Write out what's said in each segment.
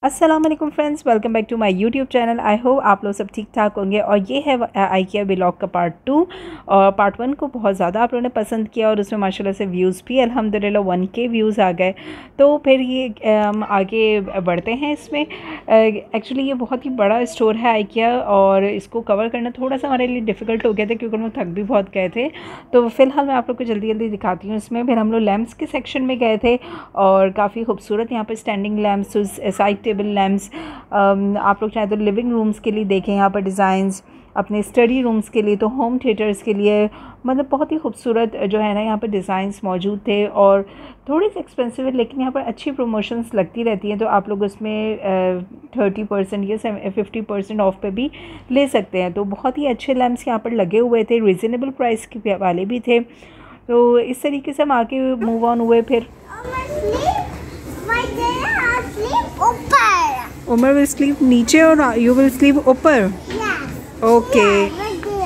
अस्सलाम वालेकुम friends, welcome back to my YouTube channel. I hope आप लोग सब ठीक ठाक होंगे। और ये है आइकिया व्लॉग का पार्ट 2। और पार्ट 1 को बहुत ज़्यादा आप लोगों ने पसंद किया और उसमें माशाल्लाह से व्यूज़ भी अल्हम्दुलिल्लाह 1K व्यूज़ आ गए। तो फिर ये आगे बढ़ते हैं इसमें। एक्चुअली ये बहुत ही बड़ा स्टोर है आइकिया, और इसको कवर करना थोड़ा सा हमारे लिए डिफ़िकल्ट हो गया था क्योंकि हम लोग थक भी बहुत गए थे। तो फ़िलहाल मैं आप लोग को जल्दी जल्दी दिखाती हूँ इसमें। फिर हम लोग लैम्प्स के सेक्शन में गए थे और काफ़ी खूबसूरत यहाँ पर standing lamps, side table lamps, आप लोग चाहे तो लिविंग रूम्स के लिए देखें यहाँ पर डिज़ाइंस, अपने स्टडी रूम्स के लिए, तो होम थिएटर्स के लिए, मतलब बहुत ही खूबसूरत जो है ना यहाँ पर डिज़ाइंस मौजूद थे। और थोड़ी सी एक्सपेंसिव है लेकिन यहाँ पर अच्छी प्रमोशंस लगती रहती हैं, तो आप लोग उसमें 30% या 50% ऑफ पे भी ले सकते हैं। तो बहुत ही अच्छे लैम्प्स यहाँ पर लगे हुए थे, रिजनेबल प्राइस के वाले भी थे। तो इस तरीके से हम आगे मूव ऑन हुए। फिर उमर विल स्लीप नीचे और यू विल स्लीप ऊपर। ओके।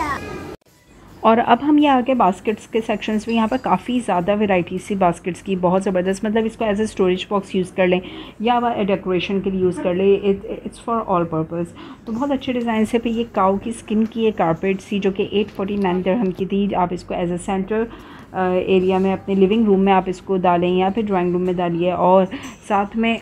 और अब हम ये आगे बास्केट्स के सेक्शंस में, यहाँ पर काफ़ी ज़्यादा वैरायटी सी बास्केट्स की, बहुत ज़बरदस्त। मतलब इसको as a storage box use कर लें या डेकोरेशन के लिए यूज़ कर लें, इट्स फॉर ऑल पर्पस। तो बहुत अच्छे डिज़ाइन से। फिर ये काऊ की स्किन की एक कारपेट सी जो कि 849 दिरहम की थी। आप इसको एज ए सेंटर एरिया में अपने लिविंग रूम में आप इसको डालें या फिर ड्राइंग रूम में डालिए। और साथ में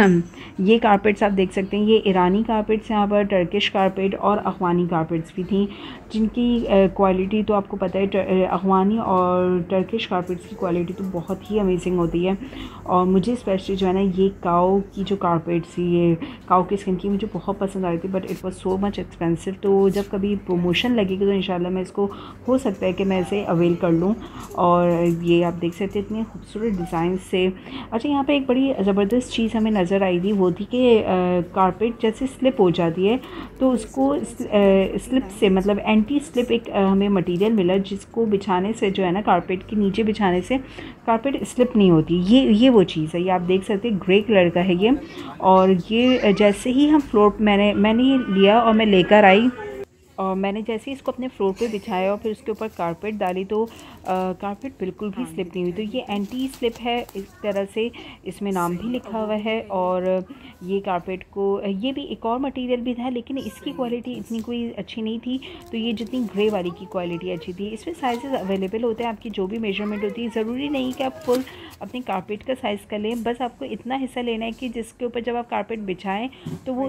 ये कारपेट्स आप देख सकते हैं, ये ईरानी कारपेट्स, यहाँ पर टर्किश कारपेट और अफ़गानी कारपेट्स भी थी, जिनकी क्वालिटी तो आपको पता है, अफ़गानी और टर्किश कारपेट्स की क्वालिटी तो बहुत ही अमेजिंग होती है। और मुझे स्पेशली जो है ना ये काऊ की जो कारपेट्स थी, ये काऊ की स्किन की, मुझे बहुत पसंद आ रही थी, but it was so much expensive. तो जब कभी प्रमोशन लगेगी तो इंशाल्लाह मैं इसको, हो सकता है कि मैं इसे अवेल कर लूँ। और ये आप देख सकते हैं इतने खूबसूरत डिज़ाइन से। अच्छा, यहाँ पे एक बड़ी ज़बरदस्त चीज़ हमें नज़र आई थी, वो थी कि कारपेट जैसे स्लिप हो जाती है तो उसको स्लिप से, मतलब एंटी स्लिप एक हमें मटेरियल मिला जिसको बिछाने से जो है ना, कारपेट के नीचे बिछाने से कारपेट स्लिप नहीं होती। ये वो चीज़ है, ये आप देख सकते हैं, ग्रे कलर का है ये। और ये जैसे ही हम फ्लोर, मैंने ये लिया और मैं लेकर आई, और मैंने जैसे ही इसको अपने फ्लोर पे बिछाया और फिर उसके ऊपर कारपेट डाली तो कारपेट बिल्कुल भी स्लिप नहीं हुई। तो ये एंटी स्लिप है, इस तरह से इसमें नाम भी लिखा हुआ है। और ये कारपेट को, ये भी एक और मटेरियल भी था लेकिन इसकी क्वालिटी इतनी कोई अच्छी नहीं थी। तो ये जितनी ग्रे वाली की क्वालिटी अच्छी थी। इसमें साइज़ अवेलेबल होते हैं, आपकी जो भी मेजरमेंट होती है, ज़रूरी नहीं कि आप फुल अपने कारपेट का साइज़ कर लें, बस आपको इतना हिस्सा लेना है कि जिसके ऊपर जब आप कारपेट बिछाएं तो वो,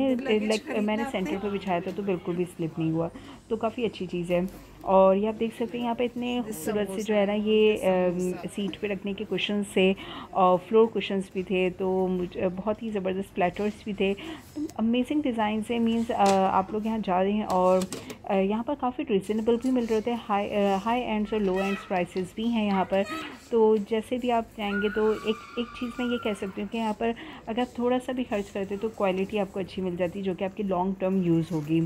मैंने सेंटर पर बिछाया था तो बिल्कुल भी स्लिप नहीं हुआ। तो काफ़ी अच्छी चीज़ है। और ये आप देख सकते हैं यहाँ पे इतने खूबसूरत से जो है ना ये सीट पे रखने के कुशन्स थे और फ्लोर कुशन्स भी थे। तो मुझे बहुत ही ज़बरदस्त प्लेटर्स भी थे। तो अमेजिंग डिज़ाइन से, मींस आप लोग यहाँ जा रहे हैं और यहाँ पर काफ़ी रिजनेबल भी मिल रहे थे। हाई एंड्स और लो एंड्स प्राइसेस भी हैं यहाँ पर। तो जैसे भी आप जाएंगे तो एक चीज़ मैं ये कह सकती हूँ कि यहाँ पर अगर आप थोड़ा सा भी खर्च करते तो क्वालिटी आपको अच्छी मिल जाती, जो कि आपकी लॉन्ग टर्म यूज़ होगी।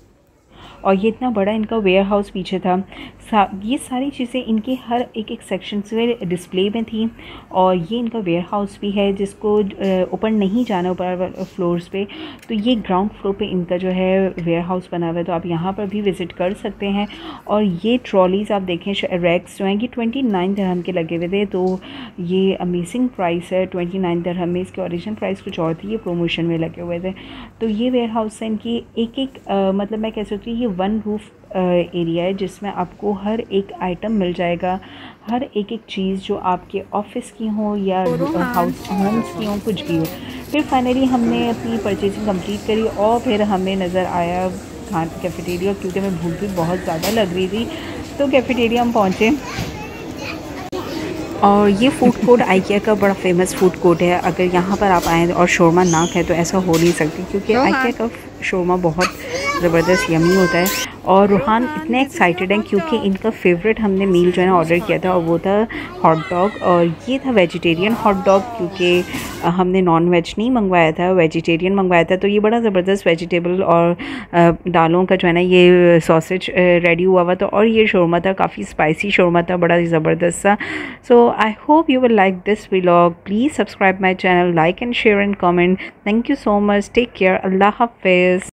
और ये इतना बड़ा इनका वेयर हाउस पीछे था। ये सारी चीज़ें इनके हर एक सेक्शन से डिस्प्ले में थी। और ये इनका वेयर हाउस भी है जिसको ऊपर नहीं जाना, ऊपर फ्लोर्स पे। तो ये ग्राउंड फ्लोर पे इनका जो है वेयर हाउस बना हुआ है, तो आप यहाँ पर भी विज़िट कर सकते हैं। और ये ट्रॉलीज़ आप देखें, रैक्स जो हैं ये 29 दिरहम के लगे हुए थे। तो ये अमेजिंग प्राइस है 29 दिरहम में। इसके ओरिजिनल प्राइस कुछ और थी, ये प्रोमोशन में लगे हुए थे। तो ये वेयर हाउस है इनकी एक मतलब मैं कह सकती हूँ ये वन रूफ एरिया है जिसमें आपको हर एक आइटम मिल जाएगा, हर एक चीज़ जो आपके ऑफिस की हो या हाउस होम्स की हो, कुछ भी हो। फिर फाइनली हमने अपनी परचेजिंग कंप्लीट करी और फिर हमें नज़र आया कैफेटेरिया, क्योंकि हमें भूख भी बहुत ज़्यादा लग रही थी। तो कैफेटेरिया हम पहुँचे। और ये फ़ूड कोर्ट आइकिया का बड़ा फेमस फ़ूड कोर्ट है। अगर यहाँ पर आप आएँ और शोरमा ना खाएं तो ऐसा हो नहीं सकती, क्योंकि आइकिया का शोरमा बहुत ज़बरदस्त यमी होता है। और रूहान इतने एक्साइटेड हैं क्योंकि इनका फेवरेट हमने मील जो है ना ऑर्डर किया था, और वो था हॉट डॉग। और ये था वेजिटेरियन हॉट डॉग, क्योंकि हमने नॉन वेज नहीं मंगवाया था, वेजिटेरियन मंगवाया था। तो ये बड़ा ज़बरदस्त वेजिटेबल और दालों का जो है ना ये सॉसेज रेडी हुआ हुआ था। और ये शोरमा था, काफ़ी स्पाइसी शोरमा था, बड़ा ज़बरदस्त सा। So I hope you will like this vlog. Please subscribe my channel, like and share and comment. Thank you so much. Take care. Allah Hafiz.